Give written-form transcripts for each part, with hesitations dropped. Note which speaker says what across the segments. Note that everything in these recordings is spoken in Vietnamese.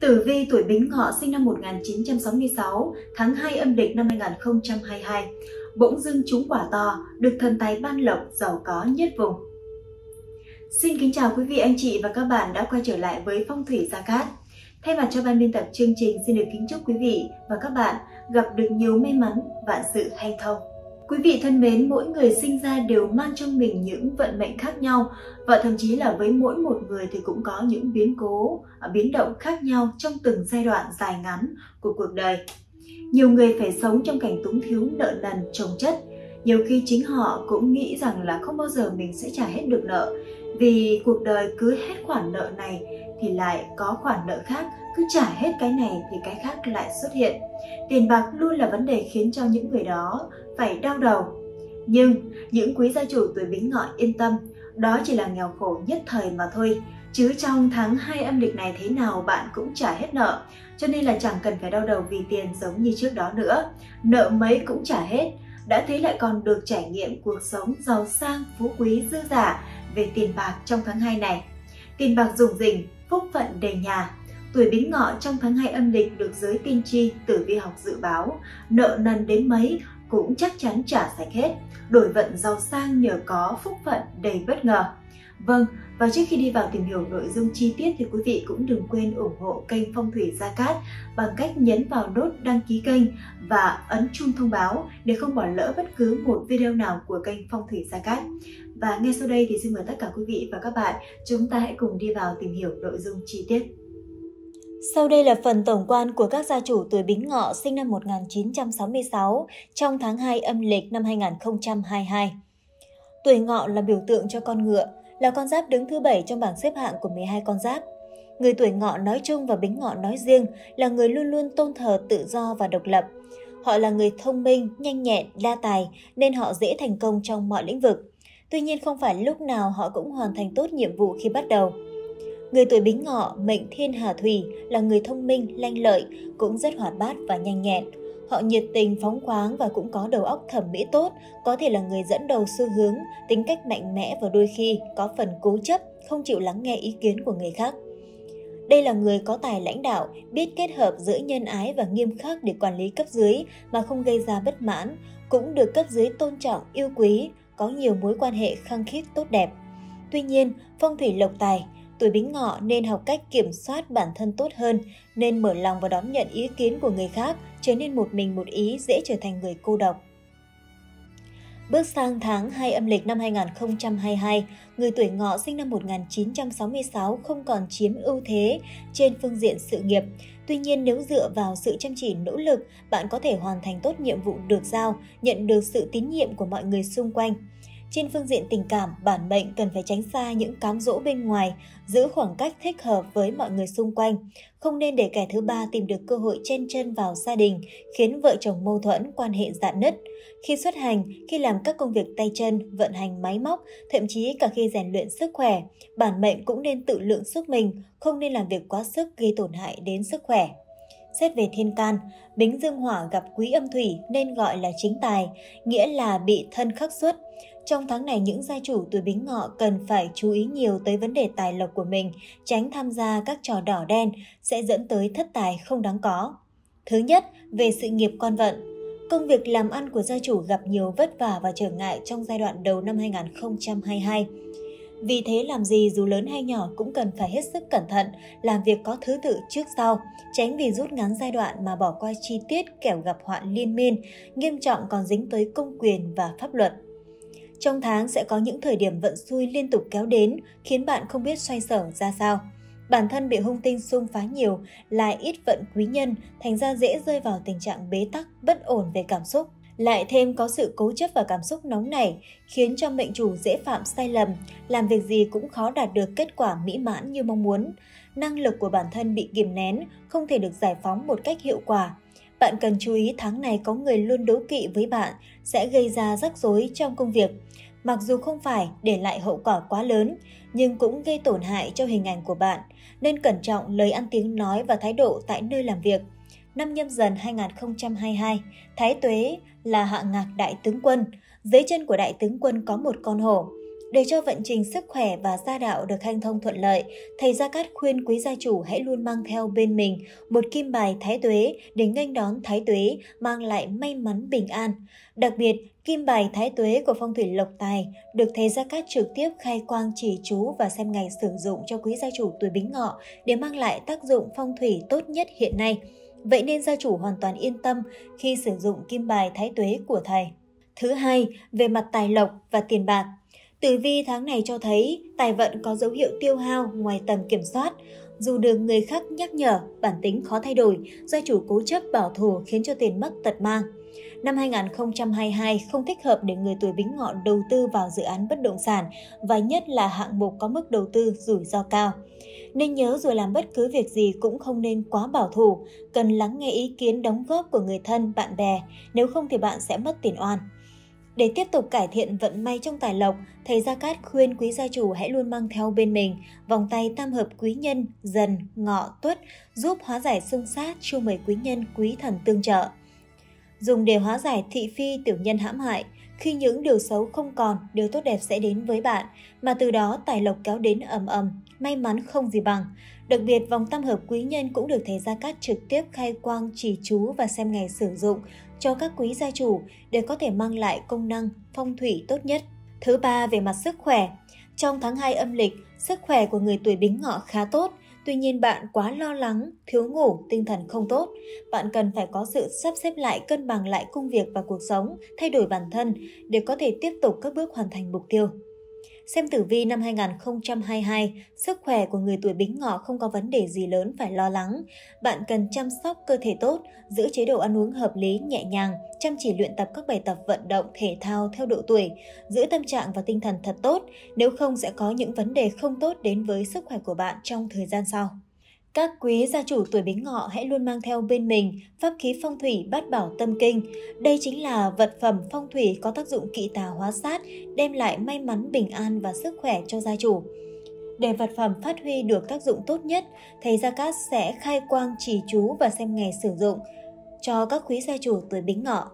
Speaker 1: Tử vi tuổi Bính Ngọ sinh năm 1966, tháng 2 âm lịch năm 2022. Bỗng dưng trúng quả to, được thần tài ban lộc, giàu có nhất vùng. Xin kính chào quý vị anh chị và các bạn đã quay trở lại với Phong thủy Gia Cát. Thay mặt cho ban biên tập chương trình, xin được kính chúc quý vị và các bạn gặp được nhiều may mắn, vạn sự hanh thông. Quý vị thân mến, mỗi người sinh ra đều mang trong mình những vận mệnh khác nhau, và thậm chí là với mỗi một người thì cũng có những biến cố, biến động khác nhau trong từng giai đoạn dài ngắn của cuộc đời. Nhiều người phải sống trong cảnh túng thiếu, nợ nần chồng chất. Nhiều khi chính họ cũng nghĩ rằng là không bao giờ mình sẽ trả hết được nợ, vì cuộc đời cứ hết khoản nợ này thì lại có khoản nợ khác, cứ trả hết cái này thì cái khác lại xuất hiện. Tiền bạc luôn là vấn đề khiến cho những người đó phải đau đầu. Nhưng những quý gia chủ tuổi Bính Ngọ yên tâm, đó chỉ là nghèo khổ nhất thời mà thôi. Chứ trong tháng 2 âm lịch này thế nào bạn cũng trả hết nợ, cho nên là chẳng cần phải đau đầu vì tiền giống như trước đó nữa. Nợ mấy cũng trả hết, đã thế lại còn được trải nghiệm cuộc sống giàu sang, phú quý, dư dả về tiền bạc trong tháng 2 này. Tiền bạc rủng rỉnh, phúc phận đầy nhà. Tuổi Bính Ngọ trong tháng 2 âm lịch được giới tiên tri tử vi học dự báo, nợ nần đến mấy cũng chắc chắn trả sạch hết, đổi vận giàu sang nhờ có phúc phận đầy bất ngờ. Vâng, và trước khi đi vào tìm hiểu nội dung chi tiết thì quý vị cũng đừng quên ủng hộ kênh Phong thủy Gia Cát bằng cách nhấn vào nút đăng ký kênh và ấn chuông thông báo để không bỏ lỡ bất cứ một video nào của kênh Phong thủy Gia Cát. Và ngay sau đây thì xin mời tất cả quý vị và các bạn, chúng ta hãy cùng đi vào tìm hiểu nội dung chi tiết.
Speaker 2: Sau đây là phần tổng quan của các gia chủ tuổi Bính Ngọ sinh năm 1966 trong tháng 2 âm lịch năm 2022. Tuổi Ngọ là biểu tượng cho con ngựa, là con giáp đứng thứ 7 trong bảng xếp hạng của 12 con giáp. Người tuổi Ngọ nói chung và Bính Ngọ nói riêng là người luôn luôn tôn thờ tự do và độc lập. Họ là người thông minh, nhanh nhẹn, đa tài nên họ dễ thành công trong mọi lĩnh vực. Tuy nhiên không phải lúc nào họ cũng hoàn thành tốt nhiệm vụ khi bắt đầu. Người tuổi Bính Ngọ mệnh Thiên Hà Thủy là người thông minh, lanh lợi, cũng rất hoạt bát và nhanh nhẹn. Họ nhiệt tình, phóng khoáng và cũng có đầu óc thẩm mỹ tốt, có thể là người dẫn đầu xu hướng, tính cách mạnh mẽ và đôi khi có phần cố chấp, không chịu lắng nghe ý kiến của người khác. Đây là người có tài lãnh đạo, biết kết hợp giữa nhân ái và nghiêm khắc để quản lý cấp dưới mà không gây ra bất mãn, cũng được cấp dưới tôn trọng, yêu quý, có nhiều mối quan hệ khăng khít tốt đẹp. Tuy nhiên, phong thủy lộc tài, tuổi Bính Ngọ nên học cách kiểm soát bản thân tốt hơn, nên mở lòng và đón nhận ý kiến của người khác, trở nên một mình một ý, dễ trở thành người cô độc. Bước sang tháng 2 âm lịch năm 2022, người tuổi Ngọ sinh năm 1966 không còn chiếm ưu thế trên phương diện sự nghiệp. Tuy nhiên, nếu dựa vào sự chăm chỉ nỗ lực, bạn có thể hoàn thành tốt nhiệm vụ được giao, nhận được sự tín nhiệm của mọi người xung quanh. Trên phương diện tình cảm, bản mệnh cần phải tránh xa những cám dỗ bên ngoài, giữ khoảng cách thích hợp với mọi người xung quanh. Không nên để kẻ thứ ba tìm được cơ hội chen chân vào gia đình, khiến vợ chồng mâu thuẫn, quan hệ rạn nứt. Khi xuất hành, khi làm các công việc tay chân, vận hành máy móc, thậm chí cả khi rèn luyện sức khỏe, bản mệnh cũng nên tự lượng sức mình, không nên làm việc quá sức gây tổn hại đến sức khỏe. Xét về thiên can, Bính dương hỏa gặp quý âm thủy nên gọi là chính tài, nghĩa là bị thân khắc xuất. Trong tháng này, những gia chủ tuổi Bính Ngọ cần phải chú ý nhiều tới vấn đề tài lộc của mình, tránh tham gia các trò đỏ đen sẽ dẫn tới thất tài không đáng có. Thứ nhất, về sự nghiệp con vận. Công việc làm ăn của gia chủ gặp nhiều vất vả và trở ngại trong giai đoạn đầu năm 2022. Vì thế làm gì dù lớn hay nhỏ cũng cần phải hết sức cẩn thận, làm việc có thứ tự trước sau, tránh vì rút ngắn giai đoạn mà bỏ qua chi tiết kẻo gặp hoạn liên miên, nghiêm trọng còn dính tới công quyền và pháp luật. Trong tháng sẽ có những thời điểm vận xui liên tục kéo đến, khiến bạn không biết xoay sở ra sao. Bản thân bị hung tinh xung phá nhiều, lại ít vận quý nhân, thành ra dễ rơi vào tình trạng bế tắc, bất ổn về cảm xúc. Lại thêm có sự cố chấp và cảm xúc nóng nảy, khiến cho mệnh chủ dễ phạm sai lầm, làm việc gì cũng khó đạt được kết quả mỹ mãn như mong muốn. Năng lực của bản thân bị kìm nén, không thể được giải phóng một cách hiệu quả. Bạn cần chú ý tháng này có người luôn đố kỵ với bạn, sẽ gây ra rắc rối trong công việc. Mặc dù không phải để lại hậu quả quá lớn, nhưng cũng gây tổn hại cho hình ảnh của bạn, nên cẩn trọng lời ăn tiếng nói và thái độ tại nơi làm việc. Năm Nhâm Dần 2022, Thái Tuế là hạ ngạc đại tướng quân, dưới chân của đại tướng quân có một con hổ. Để cho vận trình sức khỏe và gia đạo được hanh thông thuận lợi, thầy Gia Cát khuyên quý gia chủ hãy luôn mang theo bên mình một kim bài thái tuế để nghênh đón thái tuế, mang lại may mắn bình an. Đặc biệt, kim bài thái tuế của phong thủy lộc tài được thầy Gia Cát trực tiếp khai quang chỉ chú và xem ngày sử dụng cho quý gia chủ tuổi Bính Ngọ để mang lại tác dụng phong thủy tốt nhất hiện nay. Vậy nên gia chủ hoàn toàn yên tâm khi sử dụng kim bài thái tuế của thầy. Thứ hai, về mặt tài lộc và tiền bạc. Tử vi tháng này cho thấy tài vận có dấu hiệu tiêu hao ngoài tầm kiểm soát. Dù được người khác nhắc nhở, bản tính khó thay đổi, gia chủ cố chấp bảo thủ khiến cho tiền mất tật mang. Năm 2022 không thích hợp để người tuổi Bính Ngọ đầu tư vào dự án bất động sản và nhất là hạng mục có mức đầu tư rủi ro cao. Nên nhớ rồi làm bất cứ việc gì cũng không nên quá bảo thủ, cần lắng nghe ý kiến đóng góp của người thân, bạn bè, nếu không thì bạn sẽ mất tiền oan. Để tiếp tục cải thiện vận may trong tài lộc, thầy Gia Cát khuyên quý gia chủ hãy luôn mang theo bên mình vòng tay tam hợp quý nhân, Dần, Ngọ, Tuất, giúp hóa giải xung sát, chiêu mời quý nhân, quý thần tương trợ. Dùng để hóa giải thị phi, tiểu nhân hãm hại. Khi những điều xấu không còn, điều tốt đẹp sẽ đến với bạn, mà từ đó tài lộc kéo đến ầm ầm, may mắn không gì bằng. Đặc biệt, vòng tam hợp quý nhân cũng được thầy Gia Cát trực tiếp khai quang chỉ chú và xem ngày sử dụng cho các quý gia chủ để có thể mang lại công năng phong thủy tốt nhất. Thứ ba, về mặt sức khỏe. Trong tháng 2 âm lịch, sức khỏe của người tuổi Bính Ngọ khá tốt. Tuy nhiên bạn quá lo lắng, thiếu ngủ, tinh thần không tốt. Bạn cần phải có sự sắp xếp lại, cân bằng lại công việc và cuộc sống, thay đổi bản thân để có thể tiếp tục các bước hoàn thành mục tiêu. Xem tử vi năm 2022, sức khỏe của người tuổi Bính Ngọ không có vấn đề gì lớn phải lo lắng. Bạn cần chăm sóc cơ thể tốt, giữ chế độ ăn uống hợp lý, nhẹ nhàng, chăm chỉ luyện tập các bài tập vận động, thể thao theo độ tuổi, giữ tâm trạng và tinh thần thật tốt, nếu không sẽ có những vấn đề không tốt đến với sức khỏe của bạn trong thời gian sau. Các quý gia chủ tuổi Bính Ngọ hãy luôn mang theo bên mình pháp khí phong thủy Bát Bảo Tâm Kinh. Đây chính là vật phẩm phong thủy có tác dụng kỵ tà hóa sát, đem lại may mắn, bình an và sức khỏe cho gia chủ. Để vật phẩm phát huy được tác dụng tốt nhất, thầy Gia Cát sẽ khai quang chỉ chú và xem ngày sử dụng cho các quý gia chủ tuổi Bính Ngọ.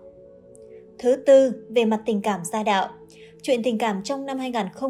Speaker 2: Thứ tư, về mặt tình cảm gia đạo. Chuyện tình cảm trong năm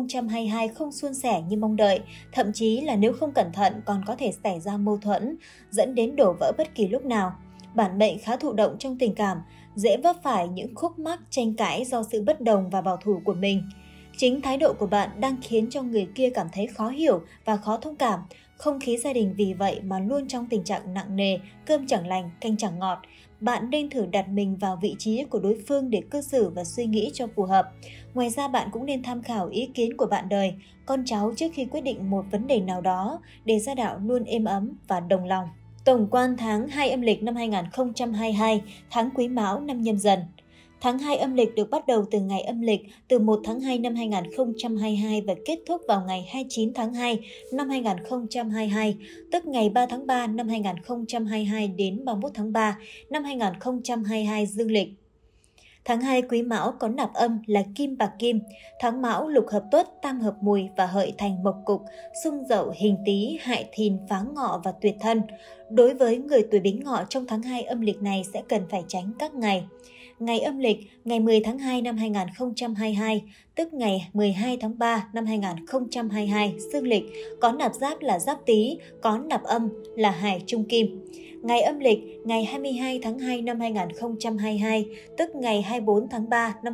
Speaker 2: 2022 không suôn sẻ như mong đợi, thậm chí là nếu không cẩn thận còn có thể xảy ra mâu thuẫn, dẫn đến đổ vỡ bất kỳ lúc nào. Bản mệnh khá thụ động trong tình cảm, dễ vấp phải những khúc mắc tranh cãi do sự bất đồng và bảo thủ của mình. Chính thái độ của bạn đang khiến cho người kia cảm thấy khó hiểu và khó thông cảm. Không khí gia đình vì vậy mà luôn trong tình trạng nặng nề, cơm chẳng lành, canh chẳng ngọt. Bạn nên thử đặt mình vào vị trí của đối phương để cư xử và suy nghĩ cho phù hợp. Ngoài ra bạn cũng nên tham khảo ý kiến của bạn đời, con cháu trước khi quyết định một vấn đề nào đó để gia đạo luôn êm ấm và đồng lòng. Tổng quan tháng 2 âm lịch năm 2022, tháng Quý Mão năm Nhâm Dần. Tháng 2 âm lịch được bắt đầu từ ngày âm lịch từ 1 tháng 2 năm 2022 và kết thúc vào ngày 29 tháng 2 năm 2022, tức ngày 3 tháng 3 năm 2022 đến 31 tháng 3 năm 2022 dương lịch. Tháng 2 Quý Mão có nạp âm là Kim bạc Kim, tháng Mão lục hợp Tuất, tam hợp Mùi và hợi thành mộc cục, xung Dậu, Hình Tý, hại Thìn, phá Ngọ và tuyệt Thân. Đối với người tuổi Bính Ngọ trong tháng 2 âm lịch này sẽ cần phải tránh các ngày. Ngày âm lịch, ngày 10 tháng 2 năm 2022, tức ngày 12 tháng 3 năm 2022, dương lịch, có nạp giáp là Giáp Tý, có nạp âm là Hải Trung Kim. Ngày âm lịch, ngày 22 tháng 2 năm 2022, tức ngày 24 tháng 3 năm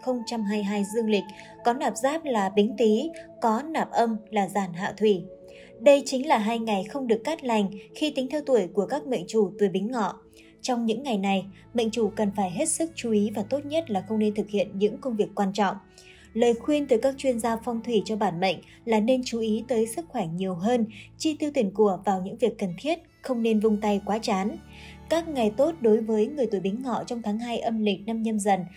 Speaker 2: 2022 dương lịch, có nạp giáp là Bính Tý, có nạp âm là Giản Hạ Thủy. Đây chính là 2 ngày không được cát lành khi tính theo tuổi của các mệnh chủ tuổi Bính Ngọ. Trong những ngày này, mệnh chủ cần phải hết sức chú ý và tốt nhất là không nên thực hiện những công việc quan trọng. Lời khuyên từ các chuyên gia phong thủy cho bản mệnh là nên chú ý tới sức khỏe nhiều hơn, chi tiêu tiền của vào những việc cần thiết, không nên vung tay quá chán. Các ngày tốt đối với người tuổi Bính Ngọ trong tháng 2 âm lịch năm Nhâm Dần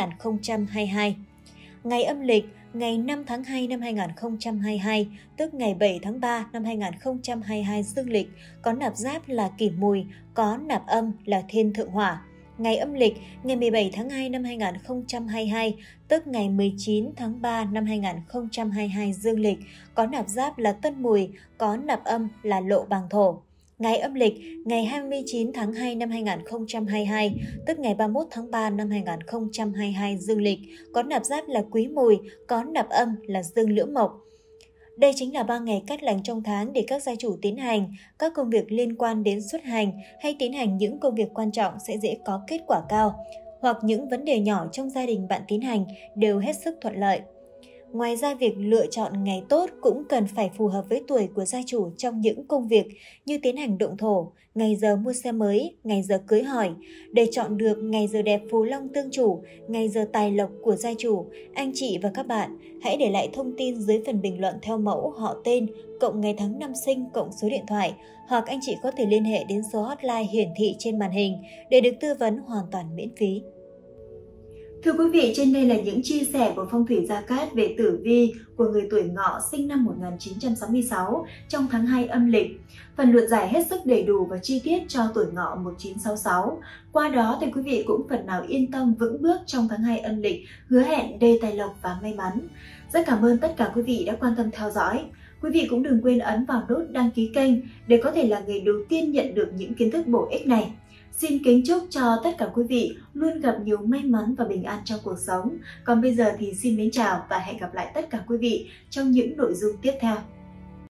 Speaker 2: 2022. Ngày âm lịch, ngày 5 tháng 2 năm 2022, tức ngày 7 tháng 3 năm 2022 dương lịch, có nạp giáp là Kỷ Mùi, có nạp âm là Thiên Thượng Hỏa. Ngày âm lịch, ngày 17 tháng 2 năm 2022, tức ngày 19 tháng 3 năm 2022 dương lịch, có nạp giáp là Tân Mùi, có nạp âm là Lộ Bàng Thổ. Ngày âm lịch, ngày 29 tháng 2 năm 2022, tức ngày 31 tháng 3 năm 2022 dương lịch, có nạp giáp là Quý Mùi, có nạp âm là Dương Lưỡi Mộc. Đây chính là 3 ngày cát lành trong tháng để các gia chủ tiến hành các công việc liên quan đến xuất hành hay tiến hành những công việc quan trọng sẽ dễ có kết quả cao, hoặc những vấn đề nhỏ trong gia đình bạn tiến hành đều hết sức thuận lợi. Ngoài ra, việc lựa chọn ngày tốt cũng cần phải phù hợp với tuổi của gia chủ trong những công việc như tiến hành động thổ, ngày giờ mua xe mới, ngày giờ cưới hỏi. Để chọn được ngày giờ đẹp phù long tương chủ, ngày giờ tài lộc của gia chủ, anh chị và các bạn hãy để lại thông tin dưới phần bình luận theo mẫu họ tên, cộng ngày tháng năm sinh, cộng số điện thoại, hoặc anh chị có thể liên hệ đến số hotline hiển thị trên màn hình để được tư vấn hoàn toàn miễn phí.
Speaker 1: Thưa quý vị, trên đây là những chia sẻ của Phong thủy Gia Cát về tử vi của người tuổi Ngọ sinh năm 1966 trong tháng 2 âm lịch. Phần luận giải hết sức đầy đủ và chi tiết cho tuổi Ngọ 1966. Qua đó thì quý vị cũng phần nào yên tâm vững bước trong tháng 2 âm lịch, hứa hẹn đề tài lộc và may mắn. Rất cảm ơn tất cả quý vị đã quan tâm theo dõi. Quý vị cũng đừng quên ấn vào nút đăng ký kênh để có thể là người đầu tiên nhận được những kiến thức bổ ích này. Xin kính chúc cho tất cả quý vị luôn gặp nhiều may mắn và bình an trong cuộc sống. Còn bây giờ thì xin mến chào và hẹn gặp lại tất cả quý vị trong những nội dung tiếp theo.